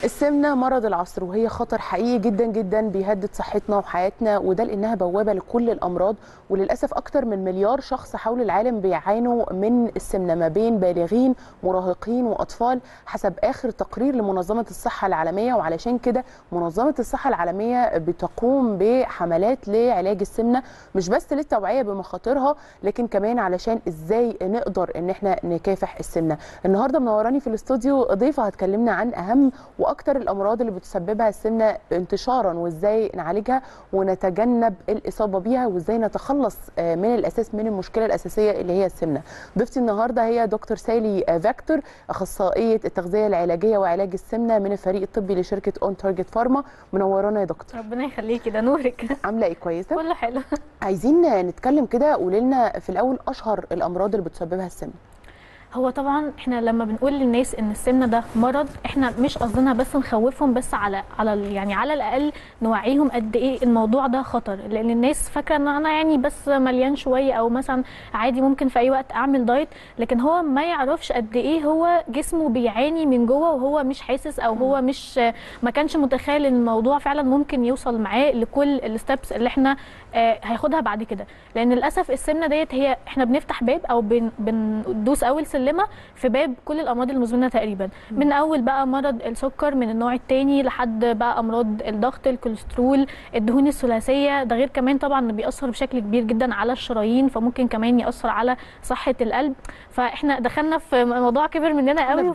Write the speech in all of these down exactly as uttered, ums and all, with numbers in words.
السمنة مرض العصر، وهي خطر حقيقي جدا جدا بيهدد صحتنا وحياتنا، وده لأنها بوابة لكل الأمراض. وللأسف أكتر من مليار شخص حول العالم بيعانوا من السمنة، ما بين بالغين مراهقين وأطفال، حسب آخر تقرير لمنظمة الصحة العالمية. وعلشان كده منظمة الصحة العالمية بتقوم بحملات لعلاج السمنة، مش بس للتوعية بمخاطرها، لكن كمان علشان إزاي نقدر إن احنا نكافح السمنة. النهاردة منوراني في الاستوديو ضيفة هتكلمنا عن أهم واكتر الامراض اللي بتسببها السمنه انتشارا، وازاي نعالجها ونتجنب الاصابه بيها، وازاي نتخلص من الاساس من المشكله الاساسيه اللي هي السمنه. ضيفتي النهارده هي دكتور سالي فيكتور، اخصائيه التغذيه العلاجيه وعلاج السمنه من الفريق الطبي لشركه اون تارجت فارما. منورانا يا دكتور. ربنا يخليكي، ده نورك. عامله ايه؟ كويسه كله حلو. عايزين نتكلم كده، قولي لنا في الاول اشهر الامراض اللي بتسببها السمنه. هو طبعا احنا لما بنقول للناس ان السمنه ده مرض، احنا مش قصدنا بس نخوفهم، بس على على يعني على الاقل نوعيهم قد ايه الموضوع ده خطر. لان الناس فاكره ان انا يعني بس مليان شويه، او مثلا عادي ممكن في اي وقت اعمل دايت، لكن هو ما يعرفش قد ايه هو جسمه بيعاني من جوه وهو مش حاسس، او هو مش ما كانش متخيل ان الموضوع فعلا ممكن يوصل معاه لكل الستبس اللي احنا آه هياخدها بعد كده. لان للاسف السمنه ديت هي احنا بنفتح باب او بن بندوس اول سلمه في باب كل الامراض المزمنه تقريبا، من اول بقى مرض السكر من النوع الثاني لحد بقى امراض الضغط، الكوليسترول، الدهون الثلاثيه. ده غير كمان طبعا انه بيأثر بشكل كبير جدا على الشرايين، فممكن كمان يأثر على صحه القلب. فاحنا دخلنا في موضوع كبر مننا قوي،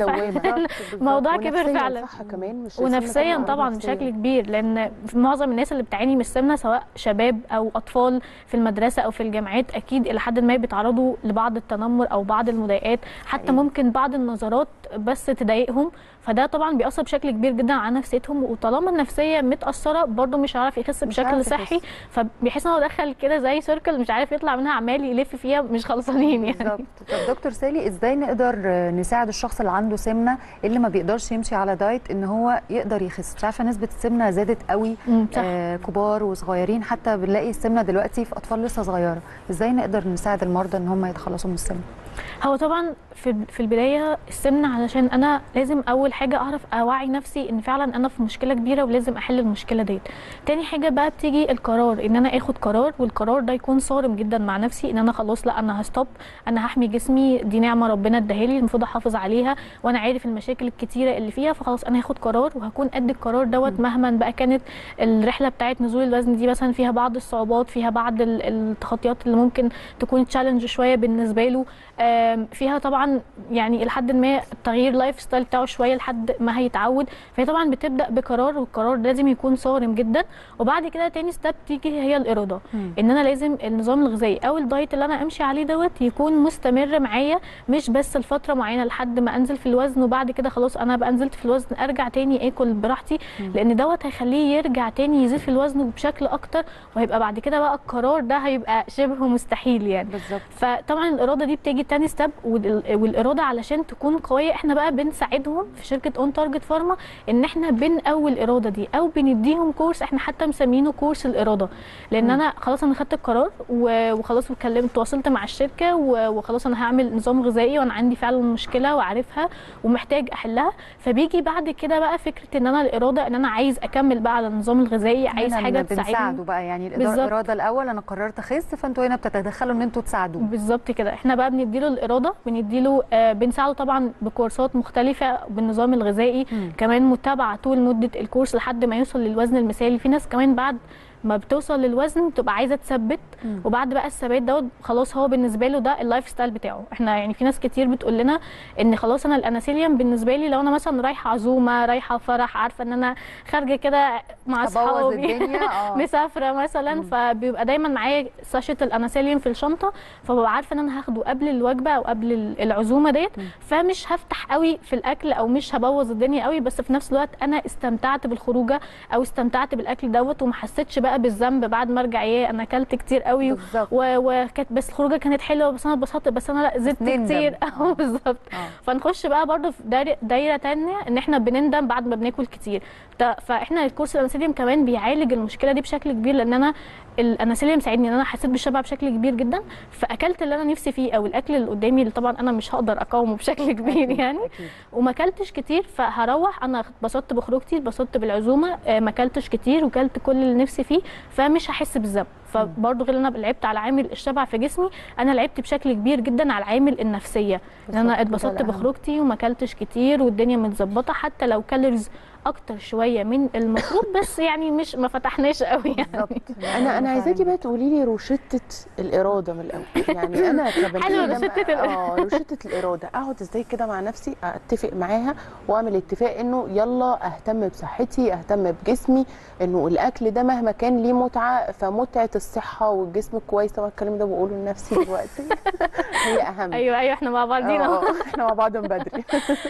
موضوع كبر فعلا. صح كمان مش ونفسيا طبعا نفسياً بشكل كبير، لان معظم الناس اللي بتعاني من السمنه سواء شباب او اطفال في المدرسه او في الجامعات، اكيد الى حد ما بيتعرضوا لبعض التنمر او بعض المضايقات، حتى ممكن بعض النظرات بس تضايقهم. فده طبعا بيأثر بشكل كبير جدا على نفسيتهم، وطالما النفسيه متأثره برده مش هيعرف يخس بشكل صحي، فبيحس ان هو دخل كده زي سيركل مش عارف يطلع منها، عمال يلف فيها مش خلصانين يعني. بالظبط. طب دكتور سالي، ازاي نقدر نساعد الشخص اللي عنده سمنه اللي ما بيقدرش يمشي على دايت ان هو يقدر يخس؟ مش عارفه نسبه السمنه زادت قوي، آه كبار وصغيرين، حتى بنلاقي السمنه دلوقتي في اطفال لسه صغيره. ازاي نقدر نساعد المرضى ان هم يتخلصوا من السمنه؟ هو طبعا في في البدايه السمنه، علشان انا لازم اول حاجه اعرف اوعي نفسي ان فعلا انا في مشكله كبيره ولازم احل المشكله ديت. تاني حاجه بقى بتيجي القرار، ان انا اخد قرار، والقرار ده يكون صارم جدا مع نفسي، ان انا خلاص لا انا هستوب، انا هحمي جسمي، دي نعمه ربنا اداها لي المفروض احافظ عليها، وانا عارف المشاكل الكتيره اللي فيها، فخلاص انا هاخد قرار وهكون قد القرار دوت مهما بقى كانت الرحله بتاعه نزول الوزن دي مثلا فيها بعض الصعوبات، فيها بعض التخطيات اللي ممكن تكون تشالنج شويه بالنسبه له، فيها طبعا يعني لحد ما تغيير لايف ستايل بتاعه شويه لحد ما هيتعود. فهي طبعا بتبدا بقرار، والقرار لازم يكون صارم جدا. وبعد كده تاني ستيب تيجي هي الاراده، مم. ان انا لازم النظام الغذائي او الدايت اللي انا امشي عليه دوت يكون مستمر معايا، مش بس لفتره معينه لحد ما انزل في الوزن وبعد كده خلاص انا بقى نزلت في الوزن ارجع تاني اكل براحتي، مم. لان دوت هيخليه يرجع تاني يزيد في الوزن بشكل اكتر، وهيبقى بعد كده بقى القرار ده هيبقى شبه مستحيل يعني. بالظبط. فطبعا الاراده دي بتيجي تاني ستيب، والاراده علشان تكون قويه احنا بقى بنساعدهم في شركه اون تارجت فارما ان احنا بنقوي الاراده دي، او بنديهم كورس احنا حتى مسمينه كورس الاراده. لان م. انا خلاص انا خدت القرار وخلاص اتكلمت تواصلت مع الشركه وخلاص انا هعمل نظام غذائي وانا عندي فعلا مشكله وعارفها ومحتاج احلها، فبيجي بعد كده بقى فكره ان انا الاراده ان انا عايز اكمل بقى على النظام الغذائي، عايز حاجه تساعدني. بنساعده بقى يعني الاراده الاول، انا قررت اخس، فانتوا هنا بتتدخلوا ان انتوا تساعدوه. بالظبط كده، احنا بقى بنديله الاراده، بنديله آه بنساعده طبعا بكورسات مختلفه بالنظام الغذائي، م. كمان متابعه طول مده الكورس لحد ما يوصل للوزن المثالي. في ناس كمان بعد ما بتوصل للوزن بتبقى عايزه تثبت، مم. وبعد بقى الثبات دوت خلاص هو بالنسبه له ده اللايف ستايل بتاعه. احنا يعني في ناس كتير بتقول لنا ان خلاص انا الاناسيليوم بالنسبه لي لو انا مثلا رايحه عزومه، رايحه فرح، عارفه ان انا خارجه كده مع اصحابي مسافره مثلا، مم. فبيبقى دايما معايا ساشة الاناسيليوم في الشنطه، فببقى عارفه ان انا هاخده قبل الوجبه او قبل العزومه ديت، فمش هفتح قوي في الاكل او مش هبوظ الدنيا قوي، بس في نفس الوقت انا استمتعت بالخروجه او استمتعت بالاكل دوت وما حسيتش بقى بقى بالذنب بعد ما ارجع، ايه انا اكلت كتير قوي وكانت بس الخروجه كانت حلوه بس انا اتبسطت بس انا لا زدت كتير اه بالظبط. فنخش بقى برضو في دايره, دايرة تانية ان احنا بنندم بعد ما بناكل كتير. فاحنا الكورس الانسولين كمان بيعالج المشكله دي بشكل كبير، لان انا الانسولين مساعدني ان انا حسيت بالشبع بشكل كبير جدا، فاكلت اللي انا نفسي فيه او الاكل اللي قدامي اللي طبعا انا مش هقدر اقاومه بشكل كبير أكيد يعني أكيد. وما اكلتش كتير، فهروح انا اتبسطت بخروجتي، اتبسطت بالعزومه، ما اكلتش كتير وكلت كل اللي نفسي فيه، فمش هحس بالذنب. فبرضه غير ان انا لعبت على عامل الشبع في جسمي، انا لعبت بشكل كبير جدا على العامل النفسيه، ان انا اتبسطت بخروجتي وما اكلتش كتير والدنيا متظبطه، حتى لو كالوريز اكتر شويه من المفروض بس يعني مش ما فتحناش قوي يعني. انا انا عايزاكي بقى تقولي لي روشته الاراده من الاول، يعني انا كبنت حلوه روشته اه روشته الاراده، اقعد ازاي كده مع نفسي اتفق معاها واعمل اتفاق انه يلا اهتم بصحتي، اهتم بجسمي، انه الاكل ده مهما كان ليه متعه، فمتعه الصحه والجسم كويس. طبعا الكلام ده بقوله لنفسي دلوقتي هي اهم. ايوه ايوه احنا مع بعضينا احنا مع بعض من بدري.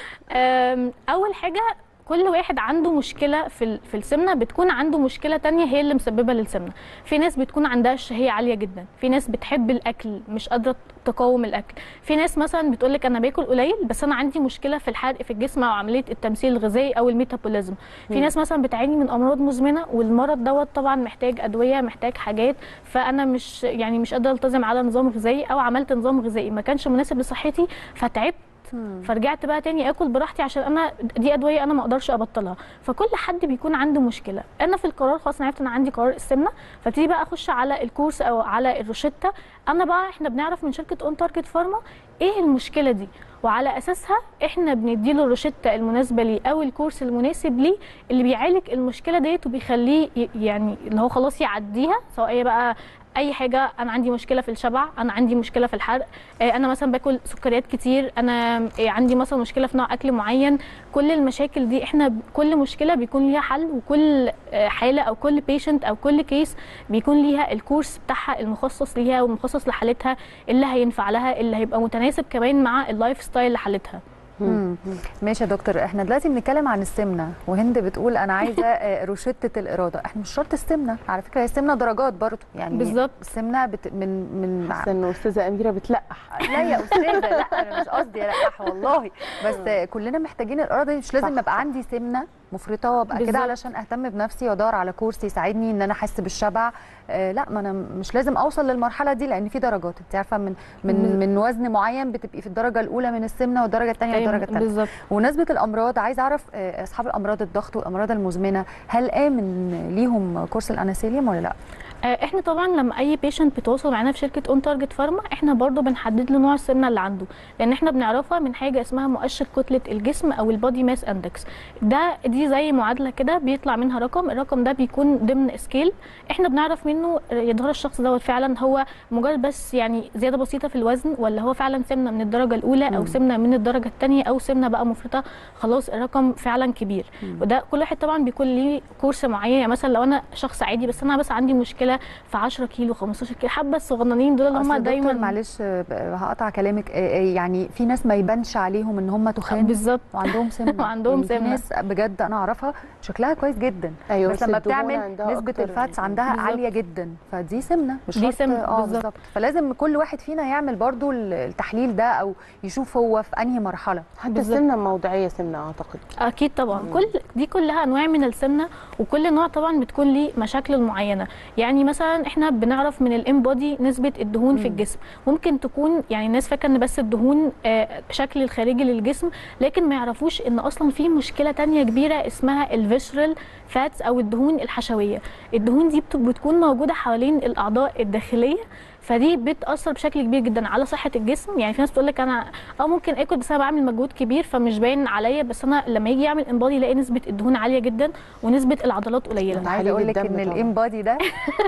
اول حاجه كل واحد عنده مشكله في في السمنه، بتكون عنده مشكله تانية هي اللي مسببه للسمنه. في ناس بتكون عندها الشهيه عاليه جدا، في ناس بتحب الاكل مش قادره تقاوم الاكل، في ناس مثلا بتقول لك انا باكل قليل بس انا عندي مشكله في الحرق في الجسم او عمليه التمثيل الغذائي او الميتابوليزم، في ناس مثلا بتعاني من امراض مزمنه والمرض دوت طبعا محتاج ادويه، محتاج حاجات، فانا مش يعني مش قادره التزم على نظام غذائي او عملت نظام غذائي ما كانش مناسب لصحتي فتعبت، فرجعت بقى تاني اكل براحتي عشان انا دي ادويه انا ما اقدرش ابطلها. فكل حد بيكون عنده مشكله. انا في القرار خلاص انا عرفت ان عندي قرار السمنه، فابتدي بقى اخش على الكورس او على الروشته. انا بقى احنا بنعرف من شركه اون تارجت فارما ايه المشكله دي، وعلى اساسها احنا بنديله الروشته المناسبه ليه او الكورس المناسب ليه اللي بيعالج المشكله ديت وبيخليه يعني اللي هو خلاص يعديها، سواء هي بقى اي حاجه. انا عندي مشكله في الشبع، انا عندي مشكله في الحرق، انا مثلا باكل سكريات كتير، انا عندي مثلا مشكله في نوع اكل معين. كل المشاكل دي احنا كل مشكله بيكون ليها حل، وكل حاله او كل بيشنت او كل كيس بيكون ليها الكورس بتاعها المخصص ليها والمخصص لحالتها اللي هينفع لها، اللي هيبقى متناسب كمان مع اللايف ستايل لحالتها. مم. ماشي يا دكتور، احنا دلوقتي بنتكلم عن السمنه وهند بتقول انا عايزه روشته الاراده. احنا مش شرط السمنه على فكره، هي السمنه درجات برضه يعني بالظبط. السمنه بت من من حاسه ان استاذه اميره بتلقح. لا يا استاذه، لا انا مش قصدي القح والله، بس كلنا محتاجين الاراده. مش لازم ابقى عندي سمنه مفرطه وابقى كده علشان اهتم بنفسي وادور على كورس يساعدني ان انا احس بالشبع. آه لا، ما انا مش لازم اوصل للمرحله دي، لان في درجات انت عارفه من من من وزن معين بتبقي في الدرجه الاولى من السمنه والدرجه الثانيه والدرجه الثالثه. ونسبه الامراض، عايز اعرف آه اصحاب الامراض الضغط والامراض المزمنه هل امن ليهم كورس الاناسيليوم ولا لا؟ احنا طبعا لما اي بيشنت بيتواصل معانا في شركه اون تارجت فارما احنا برضو بنحدد له نوع السمنه اللي عنده، لان احنا بنعرفها من حاجه اسمها مؤشر كتله الجسم او البودي ماس اندكس. ده دي زي معادله كده بيطلع منها رقم، الرقم ده بيكون ضمن سكيل احنا بنعرف منه يا ترى الشخص دوت فعلا هو مجرد بس يعني زياده بسيطه في الوزن، ولا هو فعلا سمنه من الدرجه الاولى او سمنه من الدرجه الثانيه او سمنه بقى مفرطه خلاص الرقم فعلا كبير. وده كل واحد طبعا بيكون ليه كورس معين. يعني مثلا لو انا شخص عادي بس انا بس عندي مشكله في عشرة كيلو خمستاشر كيلو، حبه الصغننين دول اللي هم دايما. معلش هقطع كلامك، يعني في ناس ما يبانش عليهم ان هم تخان بالظبط وعندهم سمنه وعندهم يعني سمنه. في ناس بجد انا اعرفها شكلها كويس جدا، أيوة بس لما بتعمل نسبه الفاتس عندها بالزبط. عاليه جدا، فدي سمنه مش دي سمنه اه بالظبط. فلازم كل واحد فينا يعمل برضو التحليل ده او يشوف هو في انهي مرحله. حتى السمنه الموضعيه سمنه اعتقد. اكيد طبعا. مم. كل دي كلها انواع من السمنه، وكل نوع طبعا بتكون ليه مشاكل معينه. يعني مثلا احنا بنعرف من الام بودي نسبه الدهون مم. في الجسم، ممكن تكون يعني الناس فاكره ان بس الدهون آه بشكل الخارجي للجسم، لكن ما يعرفوش ان اصلا في مشكله ثانيه كبيره اسمها الفيشرال فاتس او الدهون الحشويه. الدهون دي بتكون موجوده حوالين الاعضاء الداخليه، فدي بتاثر بشكل كبير جدا على صحه الجسم. يعني في ناس بتقول لك انا اه ممكن اكل بس انا بعمل مجهود كبير فمش باين عليا، بس انا لما يجي يعمل انبادي يلاقي نسبه الدهون عاليه جدا ونسبه العضلات قليله. انا عايزه اقول لك ان الانبادي ده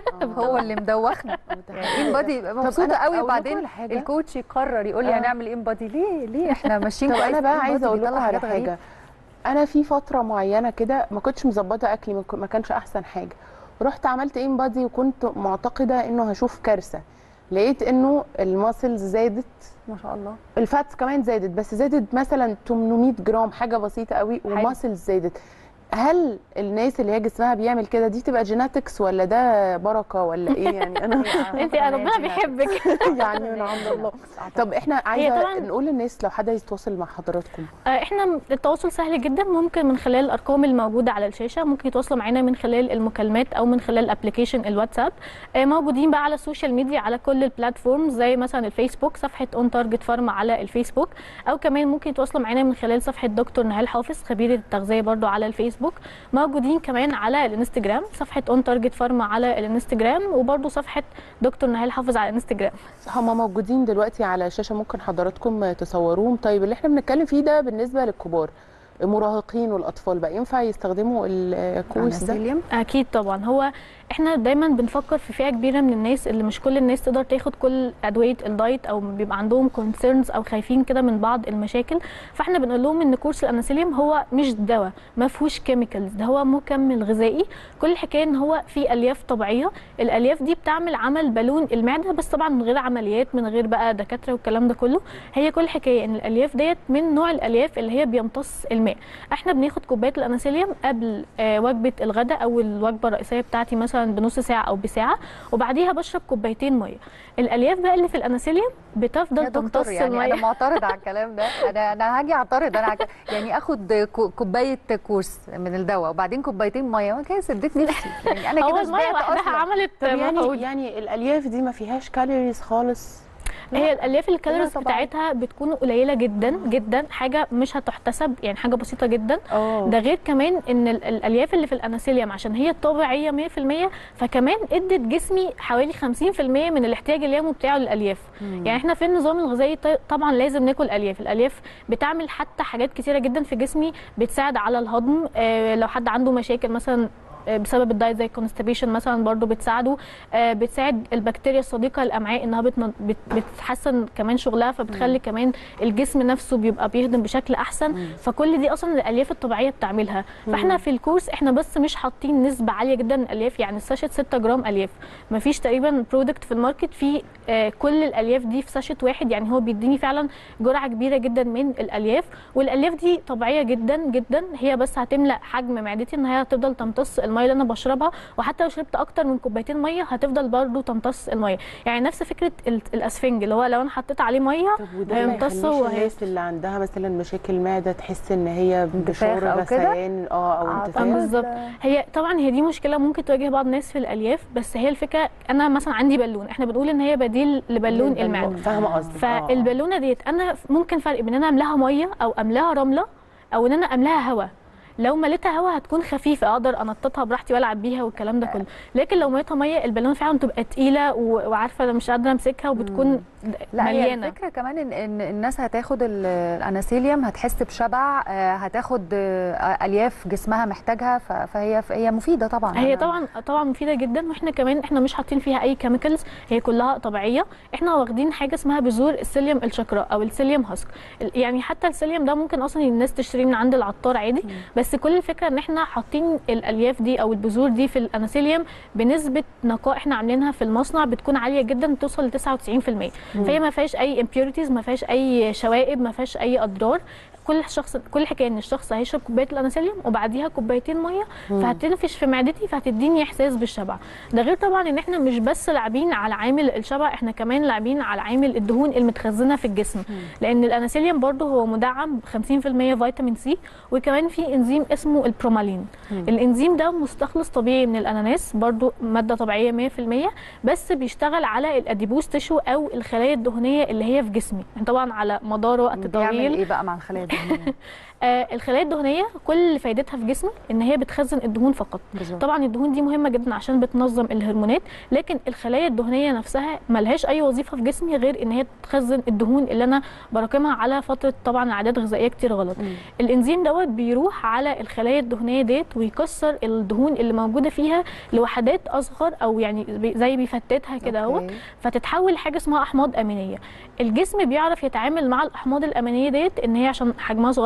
هو اللي مدوخنا. الانبادي مبسوطه قوي، وبعدين الكوتش يقرر يقول لي هنعمل انبادي ليه ليه احنا ماشيين. طب انا بقى عايزه اقول لكم على حاجه. انا في فتره معينه كده ما كنتش مظبطه اكلي، ما كانش احسن حاجه، رحت عملت انبادي وكنت معتقده انه هشوف كارثه. لقيت انه الماسلز زادت ما شاء الله، الفاتس كمان زادت، بس زادت مثلا ثمانمائة جرام، حاجه بسيطه قوي، والماسلز زادت. هل الناس اللي هي جسمها بيعمل كده دي تبقى جيناتكس ولا ده بركه ولا ايه يعني؟ انا انت ربنا بيحبك يعني من عند الله. طب احنا عايزه نقول للناس لو حد يتواصل مع حضراتكم. احنا التواصل سهل جدا، ممكن من خلال الارقام الموجوده على الشاشه، ممكن يتواصلوا معانا من خلال المكالمات او من خلال ابلكيشن الواتساب. موجودين بقى على السوشيال ميديا على كل البلاتفورم زي مثلا الفيسبوك، صفحه اون تارجت فارما على الفيسبوك، او كمان ممكن يتواصلوا معانا من خلال صفحه دكتور نهال حافظ خبيره التغذيه برضو على الفيسبوك. موجودين كمان على الانستجرام، صفحه اون تارجت فارما على الانستجرام، وبرضو صفحه دكتور نهال حافظ على الانستجرام. هم موجودين دلوقتي على الشاشه، ممكن حضراتكم تصوروهم. طيب اللي احنا بنتكلم فيه ده بالنسبه للكبار، المراهقين والاطفال بقى ينفع يستخدموا الكورس ده؟ اكيد طبعا. هو احنا دايما بنفكر في فئه كبيره من الناس اللي مش كل الناس تقدر تاخد كل ادويه الدايت او بيبقى عندهم كونسيرنز او خايفين كده من بعض المشاكل، فاحنا بنقول لهم ان كورس الاناسيليوم هو مش دواء، ما فيهوش كيميكالز، ده هو مكمل غذائي. كل الحكايه ان هو فيه الياف طبيعيه، الالياف دي بتعمل عمل بالون المعده بس طبعا من غير عمليات، من غير بقى دكاتره والكلام ده كله. هي كل الحكايه ان الالياف ديت من نوع الالياف اللي هي بيمتص الماء. احنا بناخد كوبايه الاناسيليوم قبل آه وجبه الغداء او الوجبه الرئيسيه بتاعتي مثلا بنص ساعه او بساعه، وبعديها بشرب كوبايتين ميه. الالياف بقى اللي في الاناسيليوم بتفضل تمتص يعني الميه. انا معترضه على الكلام ده، انا انا هاجي اعترض. انا عك... يعني اخد كوبايه كورس من الدواء وبعدين كوبايتين ميه، ما كده سديت نفسي يعني. انا كده الميه وحدها عملت يعني, يعني الالياف دي ما فيهاش كالوريز خالص؟ هي الالياف الكالوريز بتاعتها بتكون قليله جدا جدا، حاجه مش هتحتسب يعني، حاجه بسيطه جدا. أوه. ده غير كمان ان الالياف اللي في الاناسيليوم عشان هي طبيعيه مية في المية، فكمان ادت جسمي حوالي خمسين في المية من الاحتياج اليومي بتاعه للالياف. مم. يعني احنا في النظام الغذائي طبعا لازم ناكل الياف. الالياف بتعمل حتى حاجات كتيره جدا في جسمي، بتساعد على الهضم. آه لو حد عنده مشاكل مثلا بسبب الدايت زي الكونستيبيشن مثلا برضو بتساعده. آه بتساعد البكتيريا الصديقه للامعاء انها بت بتحسن كمان شغلها، فبتخلي مم. كمان الجسم نفسه بيبقى بيهضم بشكل احسن. مم. فكل دي اصلا الالياف الطبيعيه بتعملها. مم. فاحنا في الكورس احنا بس مش حاطين نسبه عاليه جدا من الالياف، يعني الساشت ستة جرام الياف. ما فيش تقريبا برودكت في الماركت فيه آه كل الالياف دي في ساشت واحد، يعني هو بيديني فعلا جرعه كبيره جدا من الالياف. والالياف دي طبيعيه جدا جدا، هي بس هتملا حجم معدتي ان هي هتفضل تمتص الميه اللي انا بشربها، وحتى لو شربت اكتر من كوبايتين ميه هتفضل برضو تمتص الميه. يعني نفس فكره الاسفنج اللي هو لو انا حطيت عليه ميه هيمتصه. وهي الناس اللي عندها مثلا مشاكل معده تحس ان هي بشعور غثيان اه او انتفاخ بالظبط. هي طبعا هي دي مشكله ممكن تواجه بعض الناس في الالياف، بس هي الفكره انا مثلا عندي بالون، احنا بنقول ان هي بديل لبالون المعده. فاهمه قصدك. فالبالونه ديت انا ممكن فرق بين ان انا املاها ميه او املاها رمله او ان انا املاها هواء. لو مليتها هواء هتكون خفيفه اقدر انططها براحتي والعب بيها والكلام ده كله، لكن لو مليتها ميه البالون فعلا بتبقى تقيله وعارفه انا مش قادره امسكها وبتكون لا مليانه. هي الفكره كمان ان, إن الناس هتاخد الاناسيليوم هتحس بشبع، هتاخد الياف جسمها محتاجها، فهي هي مفيده طبعا. هي طبعا طبعا مفيده جدا، واحنا كمان احنا مش حاطين فيها اي كيميكالز، هي كلها طبيعيه. احنا واخدين حاجه اسمها بذور السيليوم الشاكرا او السيليوم هاسك، يعني حتى السيليوم ده ممكن اصلا الناس تشتريه من عند العطار عادي. م. بس كل الفكره ان احنا حاطين الالياف دي او البذور دي في الاناسيليوم بنسبه نقاء احنا عاملينها في المصنع بتكون عاليه جدا، توصل ل تسعة وتسعين في المية. فهي ما فيهاش اي امبيورتيز، ما فيهاش اي شوائب، ما فيهاش اي اضرار. كل شخص كل حكايه ان الشخص هيشرب كوبايه الاناسيليوم وبعديها كوبايتين ميه فهتنفش في معدتي فهتديني احساس بالشبع. ده غير طبعا ان احنا مش بس لاعبين على عامل الشبع، احنا كمان لاعبين على عامل الدهون المتخزنه في الجسم. مم. لان الاناسيليوم برضو هو مدعم ب خمسين في المية فيتامين سي، وكمان في انزيم اسمه البرومالين. مم. الانزيم ده مستخلص طبيعي من الاناناس، برضو ماده طبيعيه مية في المية، بس بيشتغل على الاديبوز تيشو او الخلايا الدهنيه اللي هي في جسمي. يعني طبعا على مدار وقت طويل. بيعمل ايه بقى مع الخلايا الدهنيه؟ آه الخلايا الدهنيه كل فايدتها في جسمي ان هي بتخزن الدهون فقط. بالزبط. طبعا الدهون دي مهمه جدا عشان بتنظم الهرمونات، لكن الخلايا الدهنيه نفسها ملهاش اي وظيفه في جسمي غير ان هي تخزن الدهون اللي انا براكمها على فتره طبعا عادات غذائيه كتير غلط. مم. الانزيم دوت بيروح على الخلايا الدهنيه ديت ويكسر الدهون اللي موجوده فيها لوحدات اصغر، او يعني زي بيفتتها كده اهو، فتتحول لحاجه اسمها احماض امينيه. الجسم بيعرف يتعامل مع الاحماض الامينيه ديت ان هي عشان حجمها صغير فممكن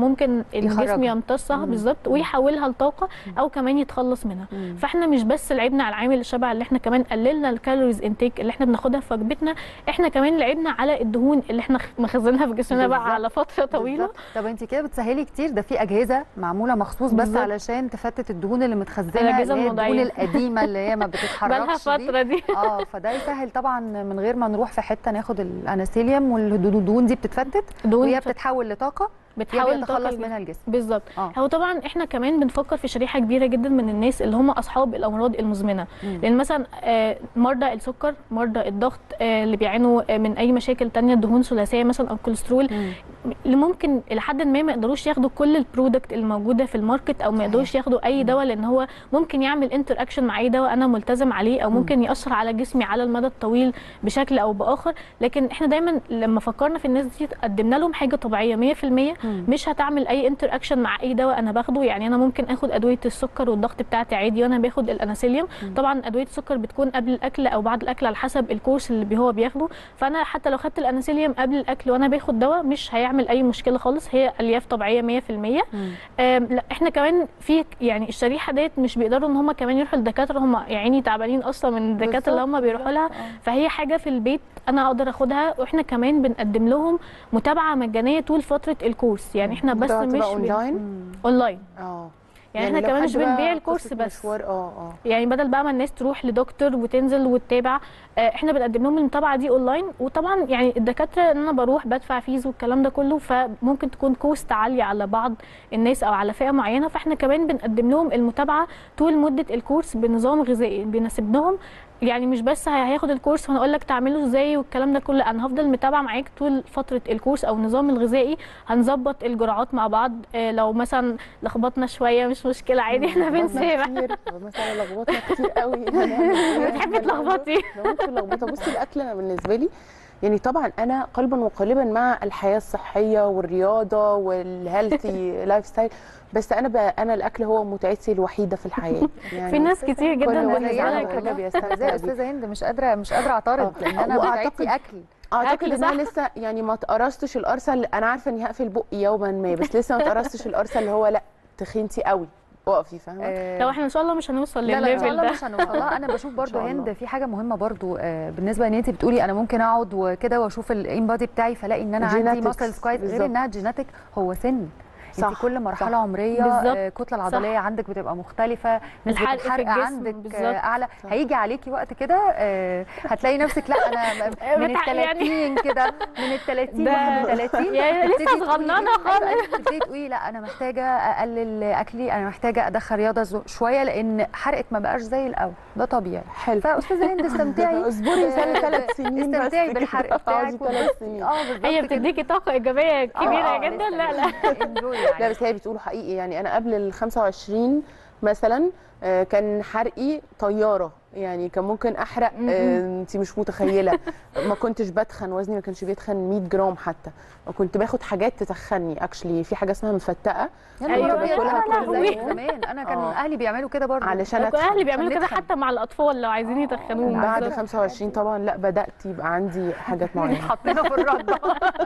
ممكن الجسم يخرجها. يمتصها مم. بالظبط ويحولها لطاقه او كمان يتخلص منها. مم. فاحنا مش بس لعبنا على العامل الشبع اللي احنا كمان قللنا الكالوريز انتيك اللي احنا بناخدها في وجبتنا، احنا كمان لعبنا على الدهون اللي احنا مخزنها في جسمنا بقى بالظبط. على فتره طويله. بالظبط. طب انت كده بتسهلي كتير، ده في اجهزه معموله مخصوص بس بالظبط. علشان تفتت الدهون اللي متخزنه، الأجهزة اللي هي الدهون الموضعية. القديمه اللي هي ما بتتحركش بقالها فتره دي. اه فده يسهل طبعا من غير ما نروح في حته ناخد الاناسيليوم، والدهون دي بتتفتت دهون وهي بتت- بتتحول لطاقه بتحاول يتخلص طاقة منها الجسم. بالظبط. آه. هو طبعا احنا كمان بنفكر في شريحه كبيره جدا من الناس اللي هم اصحاب الامراض المزمنه، مم. لان مثلا آه، مرضى السكر، مرضى الضغط، آه، اللي بيعانوا آه، من اي مشاكل تانية، دهون ثلاثيه مثلا او الكوليسترول، مم. اللي ممكن لحد ما ما يقدروش ياخدوا كل البرودكت الموجوده في الماركت، او ما يقدروش ياخدوا اي دواء، لان هو ممكن يعمل انتر اكشن مع اي دواء انا ملتزم عليه، او ممكن ياثر على جسمي على المدى الطويل بشكل او باخر. لكن احنا دايما لما فكرنا في الناس دي قدمنا لهم حاجه طبيعيه مية في المية، مم. مش هتعمل اي انتر اكشن مع اي دواء انا باخده. يعني انا ممكن اخد ادويه السكر والضغط بتاعتي عادي وانا باخد الاناسيليوم. طبعا ادويه السكر بتكون قبل الاكل او بعد الاكل على حسب الكورس اللي هو بياخده، فانا حتى لو خدت الاناسيليوم قبل الاكل وانا باخد دواء مش هيعمل اي مشكله خالص، هي الياف طبيعيه مية في المية. آم، لا احنا كمان في يعني الشريحه ديت مش بيقدروا ان هم كمان يروحوا للدكاتره، هم يا عيني تعبانين اصلا من الدكاتره اللي هم بيروحوا لها، فهي حاجه في البيت انا اقدر اخدها. واحنا كمان بنقدم لهم متابعه مجانيه طول فتره الكورس، يعني احنا بس ده مش هتبقى بن- اونلاين. اونلاين. اه يعني احنا لو كمان حد مش بقى بنبيع الكورس قصة بس، مشوار اه اه يعني بدل بقى ما الناس تروح لدكتور وتنزل وتتابع، آه، احنا بنقدم لهم المتابعه دي اونلاين. وطبعا يعني الدكاتره ان انا بروح بدفع فيز والكلام ده كله، فممكن تكون كوست عاليه على بعض الناس او على فئه معينه، فاحنا كمان بنقدم لهم المتابعه طول مده الكورس بنظام غذائي بيناسب لهم. يعني مش بس هياخد الكورس وانا اقول لك تعمله ازاي والكلام ده كله، انا هفضل متابعه معاك طول فتره الكورس او النظام الغذائي، هنظبط الجرعات مع بعض. آه، لو مثلا لخبطنا شويه مش مشكله عادي، احنا بنسيبها. كتير مثلا لخبطنا كتير قوي. بتحبي تلخبطي؟ بموت في اللخبطه. بصي الاكل انا بالنسبه لي يعني طبعا انا قلبا وقالبا مع الحياه الصحيه والرياضه والهيلثي لايف ستايل، بس انا بقى انا الاكل هو متعتي الوحيده في الحياه. يعني في ناس كتير كل جدا واحد بالنسبه عنده لك حاجه زي بيستمتع بيها. استاذه هند مش قادره مش قادره اعترض، آه. لان انا وأعتقد- بتاعتي اكل اعتقد أكل ان انا لسه يعني ما تقرصتش القرصه اللي انا عارفه اني هقفل بقي يوما ما، بس لسه ما تقرصتش القرصه اللي هو لا تخنتي قوي وقفي، فاهمه؟ آه، لو احنا ان شاء الله مش هنوصل لا لا ان شاء للليفل الله ده. مش هنوصل لها. انا بشوف برضو شاء الله. هند في حاجه مهمه برضو آه، بالنسبه ان انت بتقولي انا ممكن اقعد وكده واشوف الان بادي بتاعي فلاقي ان انا عندي Genetics. ماسلز كويس، غير بالظبط. انها جيناتيك، هو سن. انت صح، كل مرحله صح. عمريه بالظبط. آه، الكتله العضليه عندك بتبقى مختلفه، نسبه الحرق في الحرق الجسم عندك بالظبط. آه، اعلى. صح. هيجي عليكي وقت كده آه، هتلاقي نفسك لا انا من بتاع- يعني- الثلاثين كده، من الثلاثين ده- واحد وثلاثين يعني لسه تبتدي تقولي- صغننة أيوة، تبتدي تقولي لا انا محتاجه اقلل اكلي، انا محتاجه ادخل رياضه زو- شويه لان حرقت ما بقاش زي الاول، ده طبيعي. حلو. فاستاذه هند استمتعي اصبري سنه ثلاث سنين بس استمتعي كده، بالحرق اقعدي بتاعك ثلاث سنين. اه بالظبط هي كده. بتديكي طاقه ايجابيه كبيره آه، جدا. لسه لا لا enjoy لا يعني. بس هي بتقولوا حقيقي، يعني انا قبل ال خمسة وعشرين مثلا آه، كان حرقي طياره، يعني كان ممكن احرق آه، انت مش متخيله. ما كنتش بتخن، وزني ما كانش بيتخن مية جرام حتى، وكنت باخد حاجات تتخني. اكشلي في حاجه اسمها مفتقه يا أيوة، نهار أبيض، باكلها أنا كل زي يوم. زمان انا كان آه. اهلي بيعملوا كده برضه علشان كل اتخن. اهلي بيعملوا كده نتخن. حتى مع الاطفال لو عايزين يتخنوهم. بعد بالظبط. خمسة وعشرين طبعا لا بدات يبقى عندي حاجات معينه. حطينا في الرده.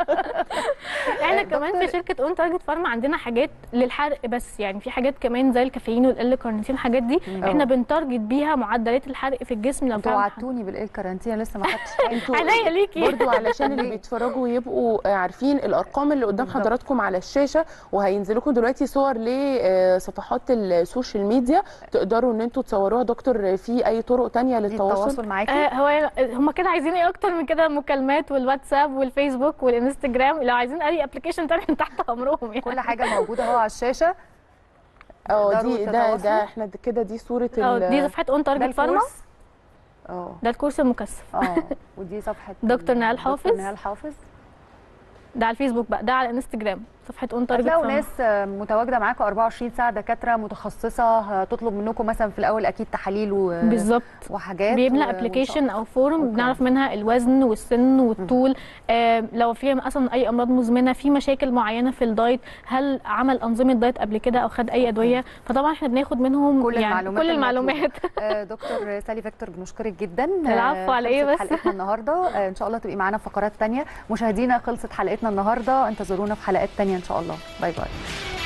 احنا كمان في شركه اون تارجت فارما عندنا حاجات للحرق بس، يعني في حاجات كمان زي الكافيين والال كارنيتين، الحاجات دي احنا بنتارجت بيها معدلات الحرق في الجسم. لو انتوا فعلا وعدتوني بالكارانتين لسه ما خدتش حاجه. انتوا عينيا ليكي. برضو علشان اللي بيتفرجوا يبقوا عارفين الارقام اللي قدام بالظبط. حضراتكم على الشاشه، وهينزل لكم دلوقتي صور لصفحات السوشيال ميديا تقدروا ان انتوا تصوروها. دكتور في اي طرق تانية للتواصل؟ التواصل معاكي آه هو هم كده عايزين ايه اكتر من كده؟ المكالمات والواتساب والفيسبوك والانستجرام، لو عايزين اي ابلكيشن تاني تحت امرهم يعني. كل حاجه موجوده اهو على الشاشه. اه تقدروا دي ده تتواصلوا. ده احنا كده دي صوره اه ال- دي صفحه اون ده تارجت فارما، الكورس. اه ده الكورس المكثف. اه ودي صفحه دكتور نهال حافظ. دكتور نهال حافظ. ده على الفيسبوك بقى، ده على الانستجرام صفحه اون تارجت هتلاقوا فارما. ناس متواجده معاكم أربعة وعشرين ساعه، دكاتره متخصصه هتطلب منكم مثلا في الاول اكيد تحاليل و... بالظبط. وحاجات بيملى و- ابلكيشن او فورم أوكي. بنعرف منها الوزن والسن والطول، آه لو في مثلا اي امراض مزمنه، في مشاكل معينه في الدايت، هل عمل انظمه دايت قبل كده او خد اي ادويه، فطبعا احنا بناخد منهم كل يعني المعلومات كل المعلومات. المطلوبة. آه، دكتور سالي فيكتور بنشكرك جدا. العفو، آه، على إيه خلصت بس؟ حلقتنا النهارده، آه، ان شاء الله تبقي معانا في فقرات تانية. مشاهدينا خلصت حلقتنا النهارده، انتظرونا في حلقات تانية تانية ان شاء الله. باي باي.